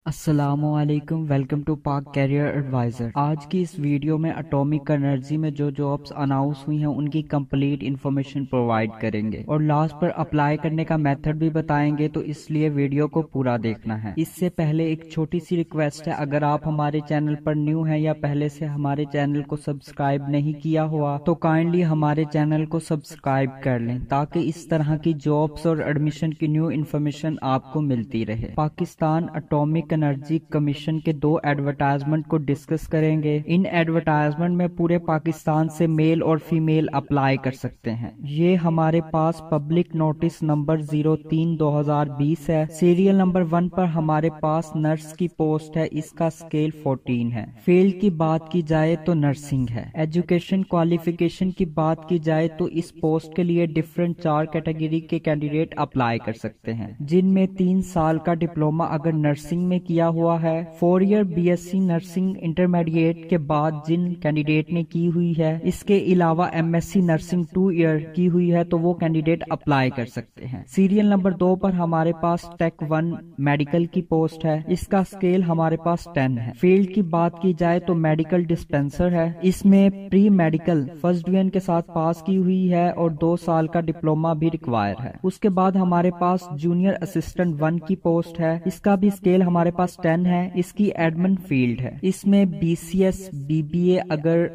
السلام علیکم، welcome to Pak career adviser. آج کی اس ویڈیو میں اٹامک انرجی میں جو جابس اناؤنس ہوئی ہیں ان کی کمپلیٹ انفارمیشن پرووائڈ کریں گے اور لاسٹ پر اپلائی کرنے کا میتھڈ بھی بتائیں گے، تو اس لیے ویڈیو کو پورا دیکھنا ہے۔ اس سے پہلے ایک چھوٹی سی ریکویسٹ ہے، اگر آپ ہمارے چینل پر نیو ہیں یا پہلے سے ہمارے چینل کو سبسکرائب نہیں کیا ہوا تو کائنڈلی ہمارے چینل کو سبسکرائب کر لیں تاکہ اس طرح کی جابس اور ایڈمیشن کی نیو انفارمیشن آپ کو ملتی رہے۔ پاکستان اٹامک انرجی کمیشن کے 2 ایڈورٹائزمنٹ کو ڈسکس کریں گے۔ ان ایڈورٹائزمنٹ میں پورے پاکستان سے میل اور فیمیل اپلائی کر سکتے ہیں۔ یہ ہمارے پاس پبلک نوٹس نمبر 03/2020 ہے۔ سیریل نمبر 1 پر ہمارے پاس نرس کی پوسٹ ہے، اس کا اسکیل 14 ہے۔ فیلڈ کی بات کی جائے تو نرسنگ ہے۔ ایجوکیشن کوالیفیکیشن کی بات کی جائے تو اس پوسٹ کے لیے ڈفرنٹ 4 کیٹیگری کے کینڈیڈیٹ اپلائی کر سکتے ہیں، جن میں 3 سال کا ڈپلوما اگر نرسنگ میں کیا ہوا ہے، 4 ایئر BSc نرسنگ انٹرمیڈیٹ کے بعد جن کینڈیڈیٹ نے کی ہوئی ہے، اس کے علاوہ MSc نرسنگ 2 ایئر کی ہوئی ہے تو وہ کینڈیڈیٹ اپلائی کر سکتے ہیں۔ سیریل نمبر 2 پر ہمارے پاس ٹیک 1 میڈیکل کی پوسٹ ہے، اس کا اسکیل ہمارے پاس 10 ہے۔ فیلڈ کی بات کی جائے تو میڈیکل ڈسپینسر ہے، اس میں پری میڈیکل فرسٹ ڈویژن کے ساتھ پاس کی ہوئی ہے اور 2 سال کا ڈپلوما بھی ریکوائر ہے۔ اس کے بعد ہمارے پاس جونیئر اسسٹنٹ 1 کی پوسٹ ہے، اس کا بھی اسکیل ہمارے پاس 10 ہے۔ اس کی ایڈمن فیلڈ ہے، اس میں BCS BBA اگر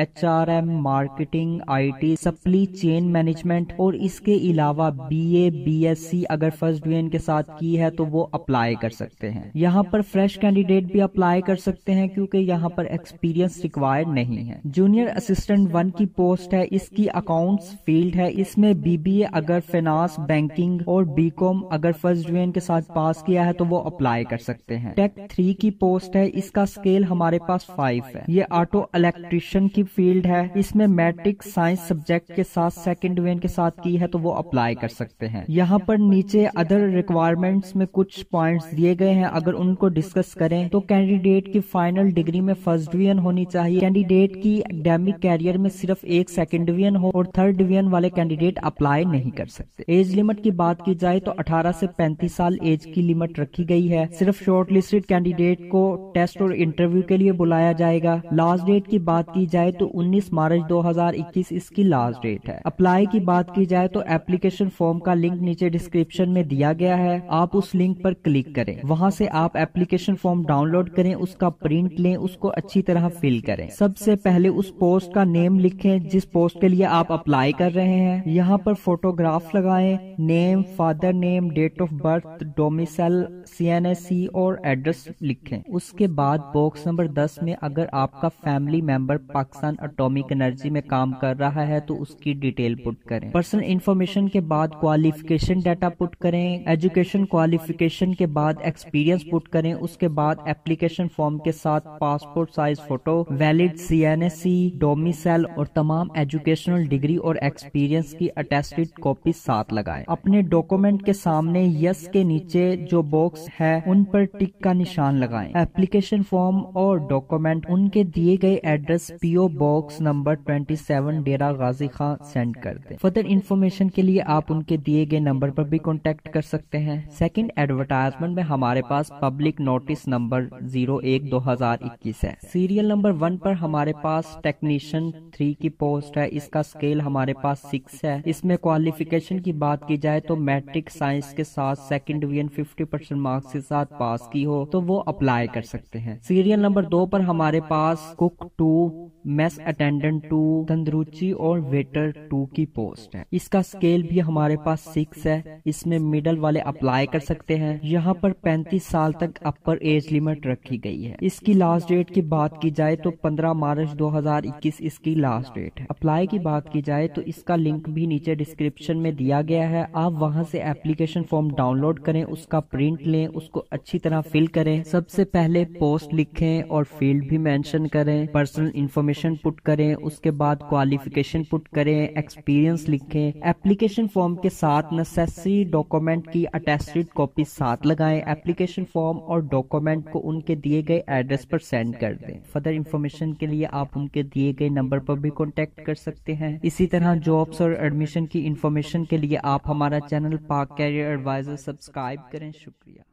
HRM marketing IT supply chain management اور اس کے علاوہ BA BSc اگر فرسٹ ڈویژن کے ساتھ کی ہے تو وہ اپلائی کر سکتے ہیں۔ یہاں پر فریش کینڈیڈیٹ بھی اپلائی کر سکتے ہیں کیونکہ یہاں پر ایکسپیرینس ریکوائرڈ نہیں ہے۔ جونیئر اسسٹنٹ 1 کی پوسٹ ہے، اس کی اکاؤنٹس فیلڈ ہے، اس میں BBA اگر فائنانس بینکنگ اور BCom اگر فرسٹ ڈویژن کے ساتھ پاس کیا ہے تو وہ اپلائی کر سکتے ہیں۔ ٹیک 3 کی پوسٹ ہے، اس کا اسکیل ہمارے پاس 5 ہے۔ یہ آٹو الیکٹریشین کی فیلڈ ہے، اس میں میٹرک سائنس سبجیکٹ کے ساتھ سیکنڈ ڈویژن کے ساتھ کی ہے تو وہ اپلائی کر سکتے ہیں۔ یہاں پر نیچے ادر ریکوائرمنٹس میں کچھ پوائنٹس دیے گئے ہیں، اگر ان کو ڈسکس کریں تو کینڈیڈیٹ کی فائنل ڈگری میں فرسٹ ڈویژن ہونی چاہیے، کینڈیڈیٹ کی اکیڈیمک کیریئر میں صرف ایک سیکنڈ ڈویژن ہو اور تھرڈ ڈویژن والے کینڈیڈیٹ اپلائی نہیں کر سکتے۔ ایج لمٹ کی بات کی جائے تو 18 سے 35 سال ایج کی لمٹ رکھی گئی ہے۔ صرف شارٹ لسٹڈ کینڈیڈیٹ کو ٹیسٹ اور انٹرویو کے لیے بلایا جائے گا۔ لاسٹ ڈیٹ کی بات کی جائے تو 19 مارچ 2021 اس کی لاسٹ ڈیٹ ہے۔ اپلائی کی بات کی جائے تو ایپلیکیشن فارم کا لنک نیچے ڈسکرپشن میں دیا گیا ہے، آپ اس لنک پر کلک کریں، وہاں سے آپ ایپلیکیشن فارم ڈاؤن لوڈ کریں، اس کا پرنٹ لیں، اس کو اچھی طرح فل کریں۔ سب سے پہلے اس پوسٹ کا نیم لکھیں جس پوسٹ کے لیے آپ اپلائی کر رہے ہیں، یہاں پر فوٹوگراف لگائیں، name, father name, date of birth, domicile, CNSE اور ایڈریس لکھیں۔ اس کے بعد باکس نمبر 10 میں اگر آپ کا family member Pakistan atomic energy میں کام کر رہا ہے تو اس کی ڈیٹیل پٹ کریں۔ پرسنل انفارمیشن کے بعد کوالیفیکیشن ڈیٹا پٹ کریں، ایجوکیشن کوالیفیکیشن کے بعد ایکسپیرینس پٹ کریں، اس کے بعد ایپلیکیشن فارم کے ساتھ passport size photo, valid CNSE، domicile اور تمام ایجوکیشنل ڈگری اور ایکسپیرینس کی اٹیسٹڈ کاپی ساتھ لگائیں۔ اپنے ڈاکومنٹ کے سامنے یس کے نیچے جو باکس ہے ان پر ٹک کا نشان لگائیں۔ ایپلیکیشن فارم اور ڈاکومنٹ ان کے دیے گئے address PO box number 27 Dera Ghazi Khan send کر دیں۔ فردر انفارمیشن کے لیے آپ ان کے دیے گئے نمبر پر بھی کانٹیکٹ کر سکتے ہیں۔ سیکنڈ ایڈورٹائزمنٹ میں ہمارے پاس پبلک نوٹس نمبر 01/2021 ہے۔ سیریل نمبر 1 پر ہمارے پاس ٹیکنیشین 3 کی پوسٹ ہے، اس کا اسکیل ہمارے پاس 6 ہے۔ اس میں کوالیفیکیشن کی بات کی جائے تو میٹرک سائنس کے ساتھ سیکنڈ ڈویژن 50% مارکس کے ساتھ پاس کی ہو تو وہ اپلائی کر سکتے ہیں۔ سیریل نمبر 2 پر ہمارے پاس کک 2، میس اٹینڈنٹ 2، تندروچی اور ویٹر 2 کی پوسٹ ہے، اس کا اسکیل بھی ہمارے پاس 6 ہے۔ اس میں مڈل والے اپلائی کر سکتے ہیں، یہاں پر 35 سال تک اپر ایج لمٹ رکھی گئی ہے۔ اس کی لاسٹ ڈیٹ کی بات کی جائے تو 15 مارچ 2021 اس کی لاسٹ ڈیٹ ہے۔ اپلائی کی بات کی جائے تو اس کا لنک بھی نیچے ڈسکرپشن میں دیا گیا ہے، آپ وہاں سے ایپلیکیشن فارم ڈاؤن لوڈ کریں، اس کا پرنٹ لیں، اس کو اچھی طرح فل کریں۔ سب سے پہلے پوسٹ لکھیں اور فیلڈ بھی مینشن کریں، پرسنل انفارمیشن پٹ کریں، اس کے بعد کوالیفیکیشن پٹ کریں، ایکسپیرینس لکھیں، ایپلیکیشن فارم کے ساتھ نیسیسری ڈاکومنٹ کی اٹیسٹڈ کاپی ساتھ لگائیں، ایپلیکیشن فارم اور ڈاکومنٹ کو ان کے دیے گئے ایڈریس پر سینڈ کر دیں۔ فردر انفارمیشن کے لیے آپ ان کے دیے گئے نمبر پر بھی کانٹیکٹ کر سکتے ہیں۔ اسی طرح جابس اور ایڈمیشن کی انفارمیشن کے لیے آپ ہمارا چینل پاک کیریئر ایڈوائزر سبسکرائب کریں۔ شکریہ۔